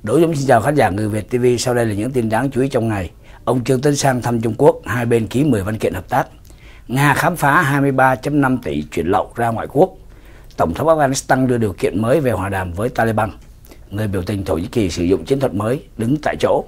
Đỗ Dũng xin chào khán giả Người Việt TV. Sau đây là những tin đáng chú ý trong ngày. Ông Trương Tấn Sang thăm Trung Quốc, hai bên ký 10 văn kiện hợp tác. Nga khám phá 23,5 tỷ chuyển lậu ra ngoại quốc. Tổng thống Afghanistan đưa điều kiện mới về hòa đàm với Taliban. Người biểu tình Thổ Nhĩ Kỳ sử dụng chiến thuật mới, đứng tại chỗ.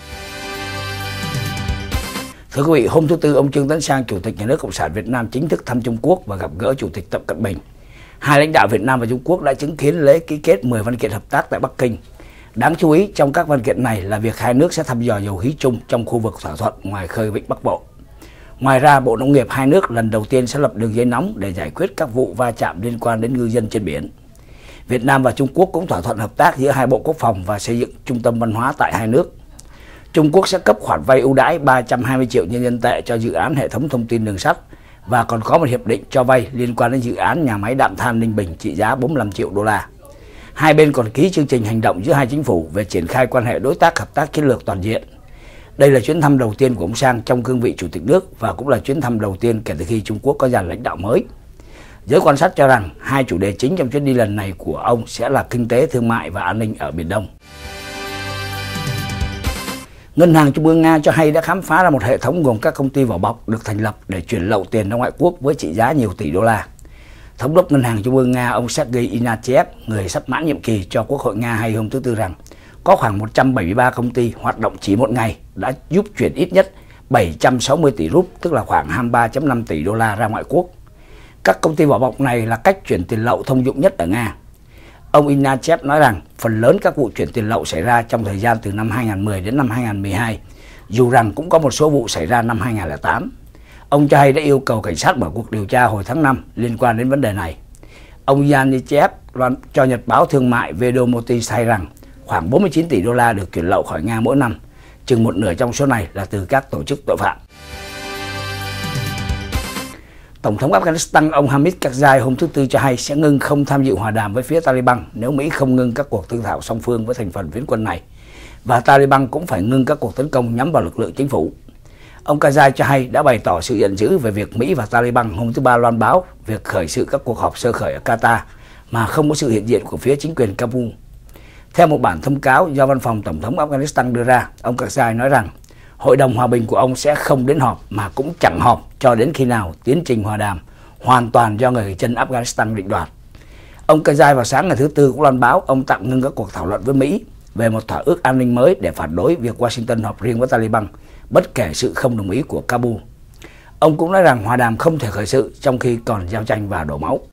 Thưa quý vị, hôm thứ Tư, ông Trương Tấn Sang, Chủ tịch Nhà nước Cộng sản Việt Nam chính thức thăm Trung Quốc và gặp gỡ Chủ tịch Tập Cận Bình. Hai lãnh đạo Việt Nam và Trung Quốc đã chứng kiến lễ ký kết 10 văn kiện hợp tác tại Bắc Kinh. Đáng chú ý trong các văn kiện này là việc hai nước sẽ thăm dò dầu khí chung trong khu vực thỏa thuận ngoài khơi Vịnh Bắc Bộ. Ngoài ra, Bộ Nông nghiệp hai nước lần đầu tiên sẽ lập đường dây nóng để giải quyết các vụ va chạm liên quan đến ngư dân trên biển. Việt Nam và Trung Quốc cũng thỏa thuận hợp tác giữa hai bộ quốc phòng và xây dựng trung tâm văn hóa tại hai nước. Trung Quốc sẽ cấp khoản vay ưu đãi 320 triệu nhân dân tệ cho dự án hệ thống thông tin đường sắt và còn có một hiệp định cho vay liên quan đến dự án nhà máy đạm than Ninh Bình trị giá 45 triệu đô la. Hai bên còn ký chương trình hành động giữa hai chính phủ về triển khai quan hệ đối tác hợp tác chiến lược toàn diện. Đây là chuyến thăm đầu tiên của ông Sang trong cương vị Chủ tịch nước và cũng là chuyến thăm đầu tiên kể từ khi Trung Quốc có dàn lãnh đạo mới. Giới quan sát cho rằng hai chủ đề chính trong chuyến đi lần này của ông sẽ là kinh tế, thương mại và an ninh ở Biển Đông. Ngân hàng Trung ương Nga cho hay đã khám phá ra một hệ thống gồm các công ty vỏ bọc được thành lập để chuyển lậu tiền ra ngoại quốc với trị giá nhiều tỷ đô la. Thống đốc Ngân hàng Trung ương Nga ông Sergei Ignatiev, người sắp mãn nhiệm kỳ, cho Quốc hội Nga hay hôm thứ Tư rằng có khoảng 173 công ty hoạt động chỉ một ngày đã giúp chuyển ít nhất 760 tỷ rúp, tức là khoảng 23,5 tỷ đô la ra ngoại quốc. Các công ty vỏ bọc này là cách chuyển tiền lậu thông dụng nhất ở Nga. Ông Ignatiev nói rằng phần lớn các vụ chuyển tiền lậu xảy ra trong thời gian từ năm 2010 đến năm 2012, dù rằng cũng có một số vụ xảy ra năm 2008. Ông cho hay đã yêu cầu cảnh sát mở cuộc điều tra hồi tháng 5 liên quan đến vấn đề này. Ông Ignatiev cho Nhật báo thương mại Vedomosti hay rằng khoảng 49 tỷ đô la được chuyển lậu khỏi Nga mỗi năm, chừng một nửa trong số này là từ các tổ chức tội phạm. Tổng thống Afghanistan ông Hamid Karzai hôm thứ Tư cho hay sẽ ngưng không tham dự hòa đàm với phía Taliban nếu Mỹ không ngưng các cuộc thương thảo song phương với thành phần phiến quân này, và Taliban cũng phải ngưng các cuộc tấn công nhắm vào lực lượng chính phủ. Ông Karzai cho hay đã bày tỏ sự giận dữ về việc Mỹ và Taliban hôm thứ Ba loan báo việc khởi sự các cuộc họp sơ khởi ở Qatar mà không có sự hiện diện của phía chính quyền Kabul. Theo một bản thông cáo do Văn phòng Tổng thống Afghanistan đưa ra, ông Karzai nói rằng Hội đồng Hòa bình của ông sẽ không đến họp mà cũng chẳng họp cho đến khi nào tiến trình hòa đàm hoàn toàn do người dân Afghanistan định đoạt. Ông Karzai vào sáng ngày thứ Tư cũng loan báo ông tạm ngưng các cuộc thảo luận với Mỹ về một thỏa ước an ninh mới để phản đối việc Washington họp riêng với Taliban, bất kể sự không đồng ý của Kabul. Ông cũng nói rằng hòa đàm không thể khởi sự trong khi còn giao tranh và đổ máu.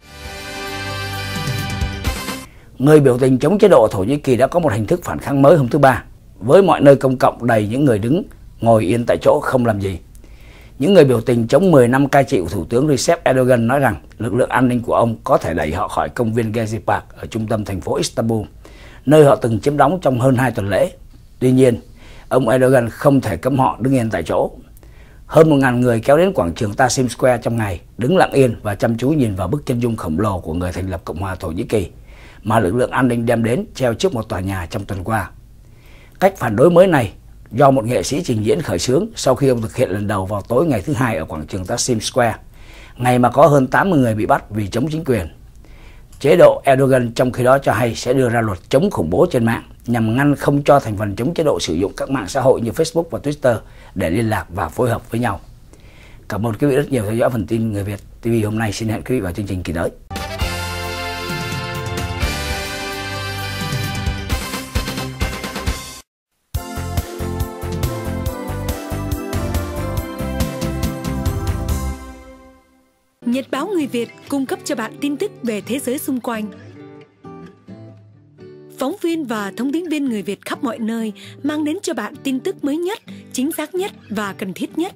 Người biểu tình chống chế độ Thổ Nhĩ Kỳ đã có một hình thức phản kháng mới hôm thứ Ba, với mọi nơi công cộng đầy những người đứng ngồi yên tại chỗ không làm gì. Những người biểu tình chống 10 năm cai trị của Thủ tướng Recep Erdogan nói rằng lực lượng an ninh của ông có thể đẩy họ khỏi công viên Gezi Park ở trung tâm thành phố Istanbul, nơi họ từng chiếm đóng trong hơn 2 tuần lễ. Tuy nhiên, ông Erdogan không thể cấm họ đứng yên tại chỗ. Hơn 1.000 người kéo đến quảng trường Taksim Square trong ngày, đứng lặng yên và chăm chú nhìn vào bức chân dung khổng lồ của người thành lập Cộng hòa Thổ Nhĩ Kỳ mà lực lượng an ninh đem đến treo trước một tòa nhà trong tuần qua. Cách phản đối mới này do một nghệ sĩ trình diễn khởi xướng sau khi ông thực hiện lần đầu vào tối ngày thứ Hai ở quảng trường Taksim Square, ngày mà có hơn 80 người bị bắt vì chống chính quyền. Chế độ Erdogan trong khi đó cho hay sẽ đưa ra luật chống khủng bố trên mạng nhằm ngăn không cho thành phần chống chế độ sử dụng các mạng xã hội như Facebook và Twitter để liên lạc và phối hợp với nhau. Cảm ơn quý vị rất nhiều theo dõi phần tin Người Việt TV hôm nay. Xin hẹn quý vị vào chương trình kỳ tới. Nhật báo Người Việt cung cấp cho bạn tin tức về thế giới xung quanh. Phóng viên và thông tin viên người Việt khắp mọi nơi mang đến cho bạn tin tức mới nhất, chính xác nhất và cần thiết nhất.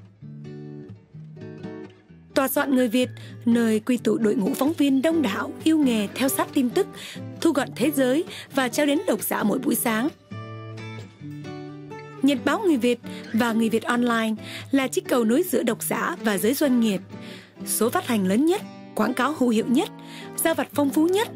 Tòa soạn Người Việt, nơi quy tụ đội ngũ phóng viên đông đảo, yêu nghề theo sát tin tức, thu gọn thế giới và trao đến độc giả mỗi buổi sáng. Nhật báo Người Việt và Người Việt Online là chiếc cầu nối giữa độc giả và giới doanh nghiệp. Số phát hành lớn nhất, quảng cáo hữu hiệu nhất, gia vật phong phú nhất.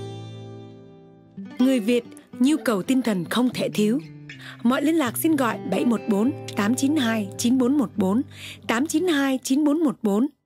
Người Việt, nhu cầu tinh thần không thể thiếu. Mọi liên lạc xin gọi 714 892 9414, 892 9414.